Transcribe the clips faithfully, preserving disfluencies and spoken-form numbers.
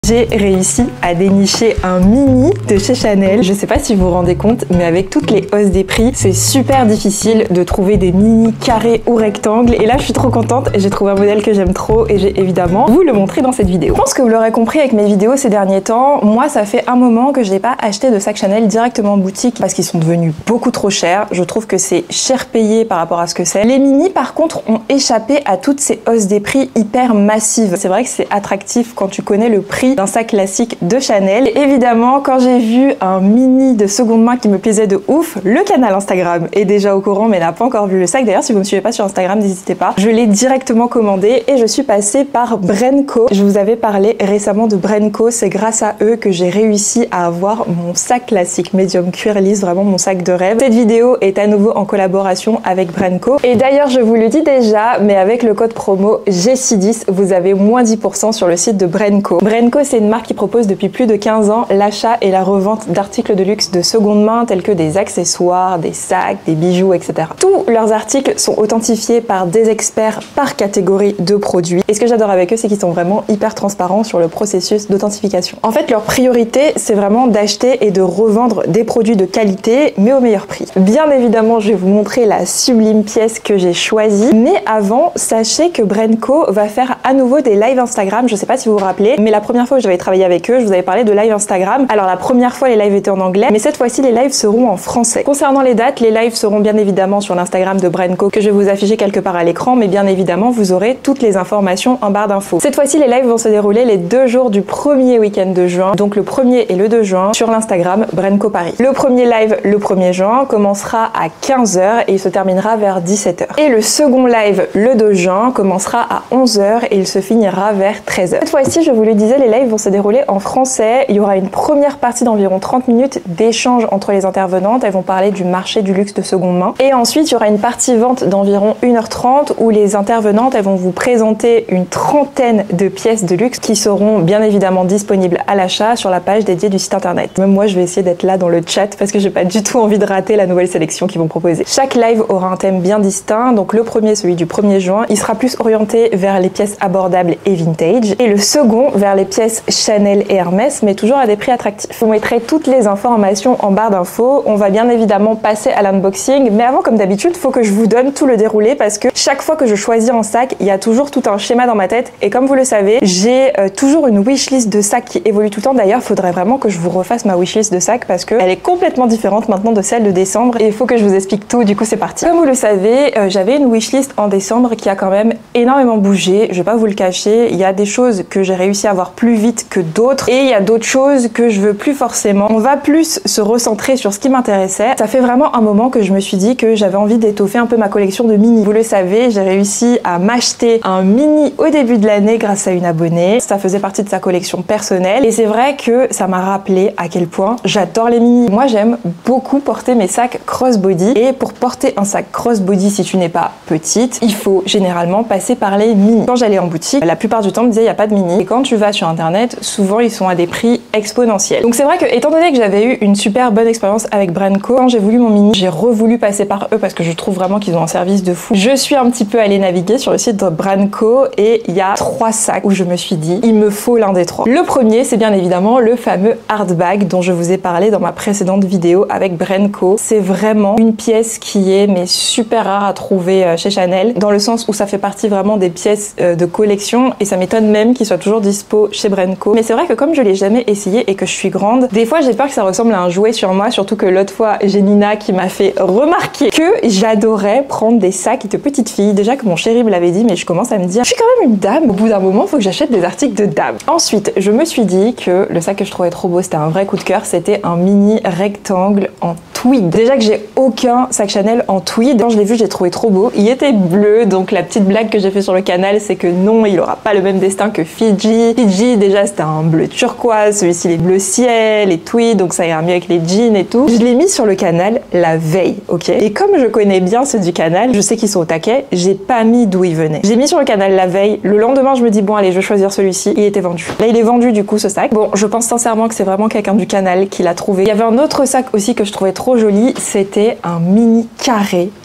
J'ai réussi à dénicher un mini de chez Chanel. Je sais pas si vous vous rendez compte, mais avec toutes les hausses des prix, c'est super difficile de trouver des mini carrés ou rectangles. Et là, je suis trop contente. J'ai trouvé un modèle que j'aime trop et j'ai évidemment vous le montrer dans cette vidéo. Je pense que vous l'aurez compris avec mes vidéos ces derniers temps. Moi, ça fait un moment que je n'ai pas acheté de sac Chanel directement en boutique parce qu'ils sont devenus beaucoup trop chers. Je trouve que c'est cher payé par rapport à ce que c'est. Les mini, par contre, ont échappé à toutes ces hausses des prix hyper massives. C'est vrai que c'est attractif quand tu connais le prix d'un sac classique de Chanel. Et évidemment, quand j'ai vu un mini de seconde main qui me plaisait de ouf, le canal Instagram est déjà au courant mais n'a pas encore vu le sac. D'ailleurs, si vous ne me suivez pas sur Instagram, n'hésitez pas. Je l'ai directement commandé et je suis passée par Brenco. Je vous avais parlé récemment de Brenco. C'est grâce à eux que j'ai réussi à avoir mon sac classique médium cuir lisse, vraiment mon sac de rêve. Cette vidéo est à nouveau en collaboration avec Brenco. Et d'ailleurs, je vous le dis déjà, mais avec le code promo G C dix, vous avez moins dix pour cent sur le site de Brenco. Brenco, c'est une marque qui propose depuis plus de quinze ans l'achat et la revente d'articles de luxe de seconde main tels que des accessoires, des sacs, des bijoux, et cetera. Tous leurs articles sont authentifiés par des experts par catégorie de produits. Et ce que j'adore avec eux, c'est qu'ils sont vraiment hyper transparents sur le processus d'authentification. En fait, leur priorité, c'est vraiment d'acheter et de revendre des produits de qualité, mais au meilleur prix. Bien évidemment, je vais vous montrer la sublime pièce que j'ai choisie. Mais avant, sachez que Brenco va faire à nouveau des lives Instagram. Je sais pas si vous vous rappelez, mais la première fois que j'avais travaillé avec eux, je vous avais parlé de live Instagram. Alors la première fois les lives étaient en anglais, mais cette fois-ci les lives seront en français. Concernant les dates, les lives seront bien évidemment sur l'Instagram de Brenco que je vais vous afficher quelque part à l'écran, mais bien évidemment vous aurez toutes les informations en barre d'infos. Cette fois-ci les lives vont se dérouler les deux jours du premier week-end de juin, donc le premier et le deux juin sur l'Instagram Brenco Paris. Le premier live le premier juin commencera à quinze heures et il se terminera vers dix-sept heures. Et le second live le deux juin commencera à onze heures et il se finira vers treize heures. Cette fois-ci, je vous le disais, les lives vont se dérouler en français. Il y aura une première partie d'environ trente minutes d'échange entre les intervenantes. Elles vont parler du marché du luxe de seconde main. Et ensuite, il y aura une partie vente d'environ une heure trente où les intervenantes elles vont vous présenter une trentaine de pièces de luxe qui seront bien évidemment disponibles à l'achat sur la page dédiée du site internet. Même moi, je vais essayer d'être là dans le chat parce que j'ai pas du tout envie de rater la nouvelle sélection qu'ils vont proposer. Chaque live aura un thème bien distinct. Donc le premier, celui du premier juin, il sera plus orienté vers les pièces abordables et vintage. Et le second, vers les pièces Chanel et Hermès, mais toujours à des prix attractifs. Je vous mettrai toutes les informations en barre d'infos. On va bien évidemment passer à l'unboxing, mais avant, comme d'habitude, il faut que je vous donne tout le déroulé parce que chaque fois que je choisis un sac, il y a toujours tout un schéma dans ma tête. Et comme vous le savez, j'ai euh, toujours une wishlist de sacs qui évolue tout le temps. D'ailleurs, il faudrait vraiment que je vous refasse ma wishlist de sacs parce qu'elle est complètement différente maintenant de celle de décembre et il faut que je vous explique tout. Du coup, c'est parti. Comme vous le savez, euh, j'avais une wishlist en décembre qui a quand même énormément bougé. Je vais pas vous le cacher. Il y a des choses que j'ai réussi à voir plus vite que d'autres et il y a d'autres choses que je veux plus forcément. On va plus se recentrer sur ce qui m'intéressait. Ça fait vraiment un moment que je me suis dit que j'avais envie d'étoffer un peu ma collection de mini. Vous le savez, j'ai réussi à m'acheter un mini au début de l'année grâce à une abonnée. Ça faisait partie de sa collection personnelle et c'est vrai que ça m'a rappelé à quel point j'adore les mini. Moi, j'aime beaucoup porter mes sacs crossbody et pour porter un sac crossbody, si tu n'es pas petite, il faut généralement passer par les mini. Quand j'allais en boutique, la plupart du temps, on me disait il n'y a pas de mini et quand tu vas sur internet, souvent ils sont à des prix exponentiels. Donc c'est vrai que étant donné que j'avais eu une super bonne expérience avec Brenco, quand j'ai voulu mon mini, j'ai revoulu passer par eux parce que je trouve vraiment qu'ils ont un service de fou. Je suis un petit peu allée naviguer sur le site de Brenco et il y a trois sacs où je me suis dit il me faut l'un des trois. Le premier, c'est bien évidemment le fameux hardbag dont je vous ai parlé dans ma précédente vidéo avec Brenco. C'est vraiment une pièce qui est mais super rare à trouver chez Chanel dans le sens où ça fait partie vraiment des pièces de collection et ça m'étonne même qu'il soit toujours dispo chez Brenco. Mais c'est vrai que comme je l'ai jamais essayé et que je suis grande, des fois j'ai peur que ça ressemble à un jouet sur moi, surtout que l'autre fois j'ai Nina qui m'a fait remarquer que j'adorais prendre des sacs de petite fille. Déjà que mon chéri me l'avait dit, mais je commence à me dire je suis quand même une dame, au bout d'un moment faut que j'achète des articles de dame. Ensuite je me suis dit que le sac que je trouvais trop beau, c'était un vrai coup de cœur, c'était un mini rectangle en tweed. Déjà que j'ai aucun sac Chanel en tweed, quand je l'ai vu j'ai trouvé trop beau. Il était bleu, donc la petite blague que j'ai fait sur le canal c'est que non, il aura pas le même destin que Fiji. Fiji déjà c'était un bleu turquoise, celui-ci il est bleu ciel et tweed, donc ça ira mieux avec les jeans et tout. Je l'ai mis sur le canal la veille, ok? Et comme je connais bien ceux du canal, je sais qu'ils sont au taquet, j'ai pas mis d'où ils venaient. J'ai mis sur le canal la veille, le lendemain je me dis bon allez je vais choisir celui-ci, il était vendu. Là il est vendu du coup ce sac. Bon je pense sincèrement que c'est vraiment quelqu'un du canal qui l'a trouvé. Il y avait un autre sac aussi que je trouvais trop joli, c'était un mini carré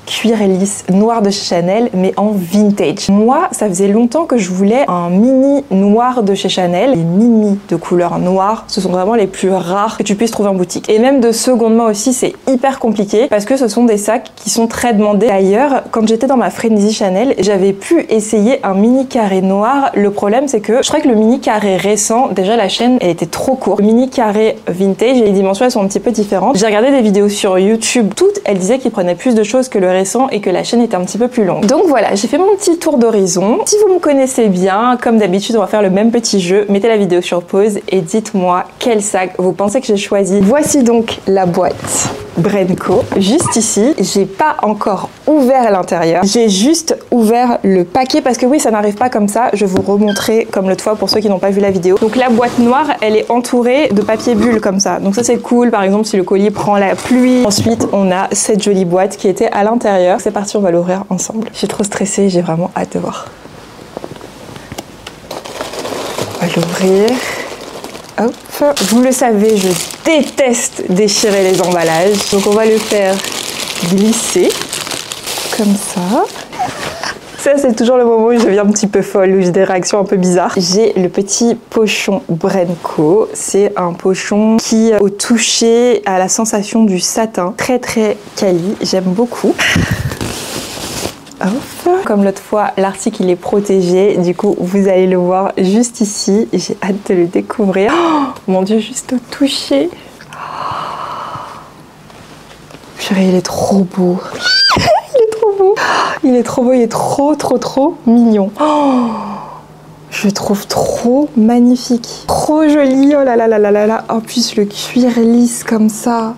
cuir lisse noir de chez Chanel, mais en vintage. Moi, ça faisait longtemps que je voulais un mini noir de chez Chanel. Les mini de couleur noire, ce sont vraiment les plus rares que tu puisses trouver en boutique. Et même de seconde main aussi, c'est hyper compliqué parce que ce sont des sacs qui sont très demandés. D'ailleurs, quand j'étais dans ma frénésie Chanel, j'avais pu essayer un mini carré noir. Le problème, c'est que je crois que le mini carré récent, déjà la chaîne, elle était trop courte. Le mini carré vintage, les dimensions, elles sont un petit peu différentes. J'ai regardé des vidéos sur YouTube, toutes, elles disaient qu'ils prenaient plus de choses que le récent et que la chaîne était un petit peu plus longue. Donc voilà, j'ai fait mon petit tour d'horizon. Si vous me connaissez bien, comme d'habitude, on va faire le même petit jeu. Mettez la vidéo sur pause et dites-moi quel sac vous pensez que j'ai choisi. Voici donc la boîte Brenco. Juste ici, j'ai pas encore ouvert l'intérieur. J'ai juste ouvert le paquet parce que oui, ça n'arrive pas comme ça. Je vais vous remontrer comme l'autre fois pour ceux qui n'ont pas vu la vidéo. Donc la boîte noire, elle est entourée de papier bulle comme ça. Donc ça c'est cool, par exemple si le colis prend la pluie. Ensuite, on a cette jolie boîte qui était à l'intérieur. C'est parti, on va l'ouvrir ensemble. Je suis trop stressée, j'ai vraiment hâte de voir. On va l'ouvrir. Hop. Vous le savez, je déteste déchirer les emballages. Donc on va le faire glisser comme ça. Ça, c'est toujours le moment où je deviens un petit peu folle, où j'ai des réactions un peu bizarres. J'ai le petit pochon Brenco. C'est un pochon qui, au toucher, a la sensation du satin. Très très quali, j'aime beaucoup. Hop. Comme l'autre fois, l'article il est protégé, du coup vous allez le voir juste ici. J'ai hâte de le découvrir. Oh, mon dieu, juste au toucher. Purée, il est trop beau. Il est trop beau. Il est trop beau, il est trop trop trop mignon. Oh, je trouve trop magnifique. Trop joli, oh là là là là là là. En plus le cuir lisse comme ça.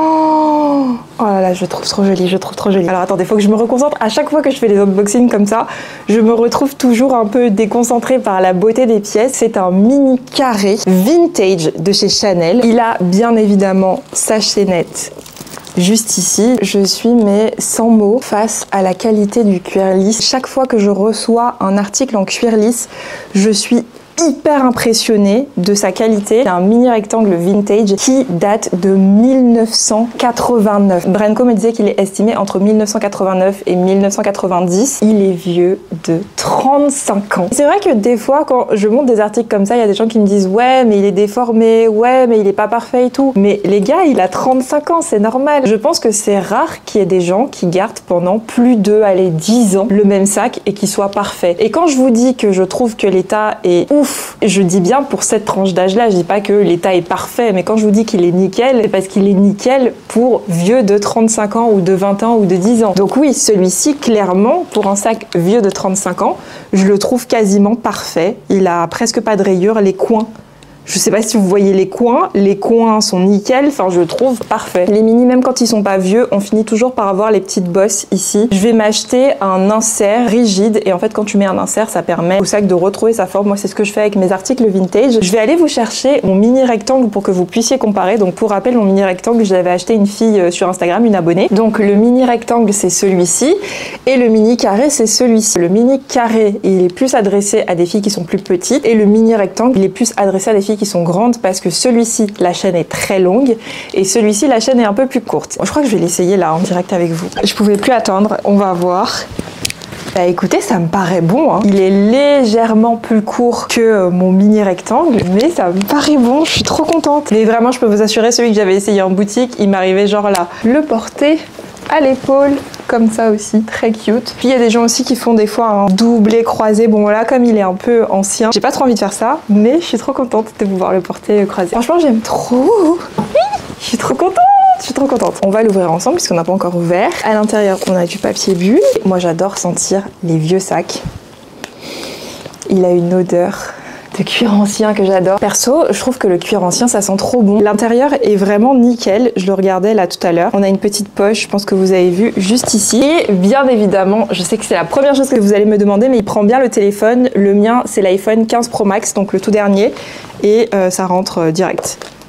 Oh, oh là là, je trouve trop joli, je trouve trop joli. Alors attendez, il faut que je me reconcentre. À chaque fois que je fais les unboxings comme ça, je me retrouve toujours un peu déconcentrée par la beauté des pièces. C'est un mini carré vintage de chez Chanel. Il a bien évidemment sa chaînette juste ici. Je suis mais sans mots face à la qualité du cuir lisse. Chaque fois que je reçois un article en cuir lisse, je suis hyper impressionnée de sa qualité. C'est un mini rectangle vintage qui date de mille neuf cent quatre-vingt-neuf. Brenco me disait qu'il est estimé entre mille neuf cent quatre-vingt-neuf et mille neuf cent quatre-vingt-dix. Il est vieux de trente-cinq ans. C'est vrai que des fois, quand je monte des articles comme ça, il y a des gens qui me disent ouais, mais il est déformé, ouais, mais il est pas parfait et tout. Mais les gars, il a trente-cinq ans, c'est normal. Je pense que c'est rare qu'il y ait des gens qui gardent pendant plus de, allez, dix ans le même sac et qu'il soit parfait. Et quand je vous dis que je trouve que l'état est ouf, je dis bien pour cette tranche d'âge-là, je dis pas que l'état est parfait, mais quand je vous dis qu'il est nickel, c'est parce qu'il est nickel pour vieux de trente-cinq ans ou de vingt ans ou de dix ans. Donc oui, celui-ci, clairement, pour un sac vieux de trente-cinq ans, je le trouve quasiment parfait. Il a presque pas de rayures, les coins. Je sais pas si vous voyez les coins, les coins sont nickel, enfin je le trouve parfait. Les mini, même quand ils sont pas vieux, on finit toujours par avoir les petites bosses ici. Je vais m'acheter un insert rigide et en fait quand tu mets un insert, ça permet au sac de retrouver sa forme. Moi c'est ce que je fais avec mes articles vintage. Je vais aller vous chercher mon mini rectangle pour que vous puissiez comparer. Donc pour rappel, mon mini rectangle, je l'avais acheté une fille sur Instagram, une abonnée. Donc le mini rectangle c'est celui-ci et le mini carré c'est celui-ci. Le mini carré, il est plus adressé à des filles qui sont plus petites et le mini rectangle, il est plus adressé à des filles qui sont grandes parce que celui-ci, la chaîne est très longue et celui-ci, la chaîne est un peu plus courte. Je crois que je vais l'essayer là en direct avec vous. Je pouvais plus attendre, on va voir. Bah écoutez, ça me paraît bon, hein. Il est légèrement plus court que mon mini rectangle, mais ça me paraît bon, je suis trop contente. Mais vraiment, je peux vous assurer, celui que j'avais essayé en boutique, il m'arrivait genre là. Le porter à l'épaule, comme ça aussi, très cute. Puis il y a des gens aussi qui font des fois un doublé croisé. Bon voilà, comme il est un peu ancien, j'ai pas trop envie de faire ça, mais je suis trop contente de pouvoir le porter croisé. Franchement, j'aime trop. Je suis trop contente. Je suis trop contente. On va l'ouvrir ensemble puisqu'on n'a pas encore ouvert. À l'intérieur, on a du papier bulle. Moi, j'adore sentir les vieux sacs. Il a une odeur de cuir ancien que j'adore. Perso, je trouve que le cuir ancien, ça sent trop bon. L'intérieur est vraiment nickel. Je le regardais là tout à l'heure. On a une petite poche, je pense que vous avez vu, juste ici. Et bien évidemment, je sais que c'est la première chose que vous allez me demander, mais il prend bien le téléphone. Le mien, c'est l'iPhone quinze Pro Max, donc le tout dernier. Et euh, ça rentre euh, direct.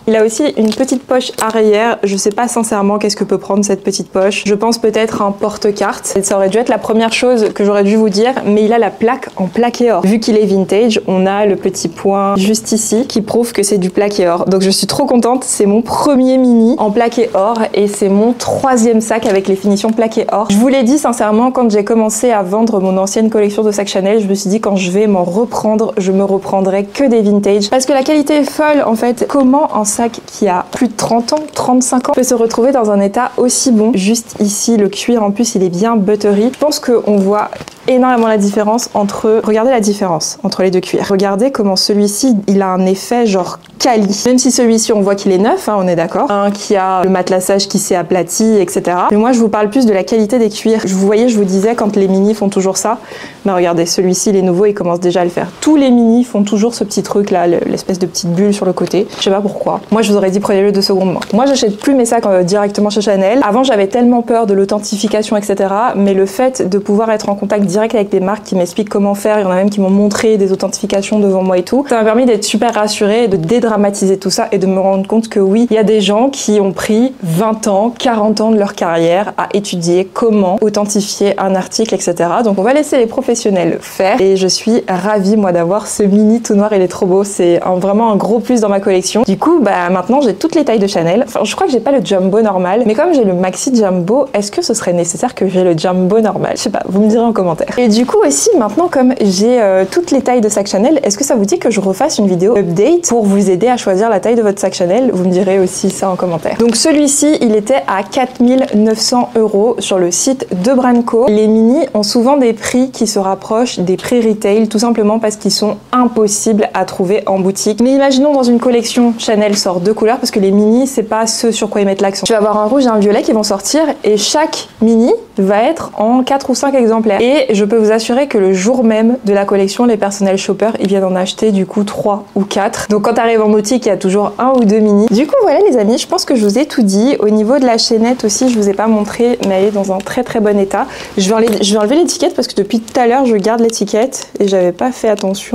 Il a aussi une petite poche arrière. Je sais pas sincèrement qu'est-ce que peut prendre cette petite poche. Je pense peut-être un porte-carte. Ça aurait dû être la première chose que j'aurais dû vous dire, mais il a la plaque en plaqué or. Vu qu'il est vintage, on a le petit point juste ici qui prouve que c'est du plaqué or. Donc je suis trop contente. C'est mon premier mini en plaqué or et c'est mon troisième sac avec les finitions plaqué or. Je vous l'ai dit sincèrement, quand j'ai commencé à vendre mon ancienne collection de sacs Chanel, je me suis dit quand je vais m'en reprendre, je me reprendrai que des vintage parce que la qualité est folle en fait. Comment un sac qui a plus de trente ans, trente-cinq ans peut se retrouver dans un état aussi bon? Juste ici, le cuir en plus il est bien buttery. Je pense qu'on voit énormément la différence entre... Regardez la différence entre les deux cuirs. Regardez comment celui-ci, il a un effet genre quali. Même si celui-ci, on voit qu'il est neuf, hein, on est d'accord. Un qui a le matelassage qui s'est aplati, et cetera. Mais moi, je vous parle plus de la qualité des cuirs. Vous voyez, je vous disais, quand les mini font toujours ça, mais regardez, celui-ci, les nouveaux, ils commencent déjà à le faire. Tous les mini font toujours ce petit truc là, l'espèce de petite bulle sur le côté. Je sais pas pourquoi. Moi, je vous aurais dit, prenez-le deux secondes main. Moi, j'achète plus mes sacs euh, directement chez Chanel. Avant, j'avais tellement peur de l'authentification, et cetera. Mais le fait de pouvoir être en contact direct avec des marques qui m'expliquent comment faire, il y en a même qui m'ont montré des authentifications devant moi et tout, ça m'a permis d'être super rassurée, de dédramatiser tout ça et de me rendre compte que oui, il y a des gens qui ont pris vingt ans, quarante ans de leur carrière à étudier comment authentifier un article, et cetera. Donc on va laisser les professionnels faire et je suis ravie moi d'avoir ce mini tout noir, il est trop beau, c'est un, vraiment un gros plus dans ma collection. Du coup, bah maintenant j'ai toutes les tailles de Chanel. Enfin, je crois que j'ai pas le jumbo normal, mais comme j'ai le maxi jumbo, est-ce que ce serait nécessaire que j'ai le jumbo normal? Je sais pas, vous me direz en commentaire. Et du coup aussi, maintenant comme j'ai euh, toutes les tailles de sac Chanel, est-ce que ça vous dit que je refasse une vidéo update pour vous aider à choisir la taille de votre sac Chanel? Vous me direz aussi ça en commentaire. Donc celui-ci, il était à quatre mille neuf cents euros sur le site de Branco. Les mini ont souvent des prix qui se rapprochent des prix retail, tout simplement parce qu'ils sont impossibles à trouver en boutique. Mais imaginons dans une collection, Chanel sort deux couleurs, parce que les mini, c'est pas ce sur quoi ils mettent l'accent. Tu vas avoir un rouge et un violet qui vont sortir, et chaque mini va être en quatre ou cinq exemplaires. Et je peux vous assurer que le jour même de la collection, les personnels shoppers, ils viennent en acheter du coup trois ou quatre. Donc quand tu arrives en boutique, il y a toujours un ou deux mini. Du coup voilà les amis, je pense que je vous ai tout dit. Au niveau de la chaînette aussi, je vous ai pas montré, mais elle est dans un très très bon état. Je vais enlever, je vais enlever l'étiquette parce que depuis tout à l'heure, je garde l'étiquette et j'avais pas fait attention.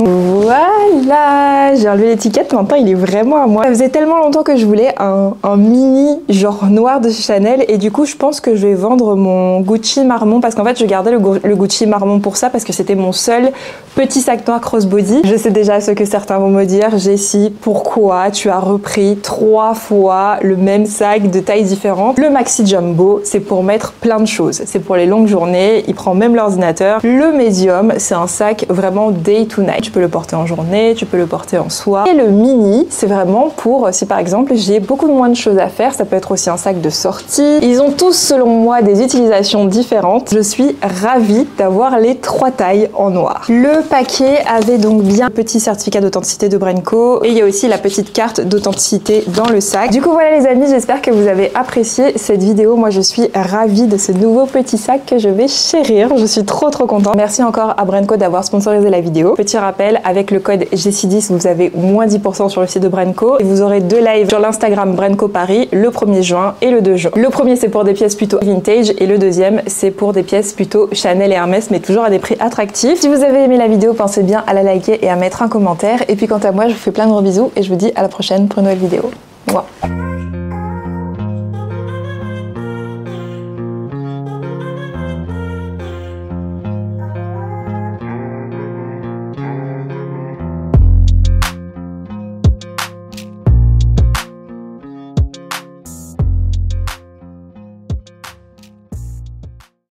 Voilà, j'ai enlevé l'étiquette, maintenant il est vraiment à moi. Ça faisait tellement longtemps que je voulais un, un mini genre noir de Chanel et du coup je pense que je vais vendre mon Gucci marron parce qu'en fait je gardais le, le Gucci marron pour ça parce que c'était mon seul petit sac noir crossbody. Je sais déjà ce que certains vont me dire. Jessie, pourquoi tu as repris trois fois le même sac de taille différente? Le maxi jumbo, c'est pour mettre plein de choses. C'est pour les longues journées, il prend même l'ordinateur. Le medium, c'est un sac vraiment day to night. Tu peux le porter en journée, tu peux le porter en soir. Et le mini, c'est vraiment pour si par exemple j'ai beaucoup moins de choses à faire. Ça peut être aussi un sac de sortie. Ils ont tous selon moi des utilisations différentes. Je suis ravie d'avoir les trois tailles en noir. Le paquet avait donc bien un petit certificat d'authenticité de Branco et il y a aussi la petite carte d'authenticité dans le sac. Du coup voilà les amis, j'espère que vous avez apprécié cette vidéo. Moi je suis ravie de ce nouveau petit sac que je vais chérir. Je suis trop trop contente. Merci encore à Branco d'avoir sponsorisé la vidéo. Petit rappel, avec le code Jessie dix, vous avez moins dix pour cent sur le site de Branco et vous aurez deux lives sur l'Instagram Branco Paris le premier juin et le deux juin. Le premier c'est pour des pièces plutôt vintage et le deuxième c'est pour des pièces plutôt Chanel et Hermès mais toujours à des prix attractifs. Si vous avez aimé la vidéo, pensez bien à la liker et à mettre un commentaire. Et puis quant à moi, je vous fais plein de gros bisous et je vous dis à la prochaine pour une nouvelle vidéo. Mouah.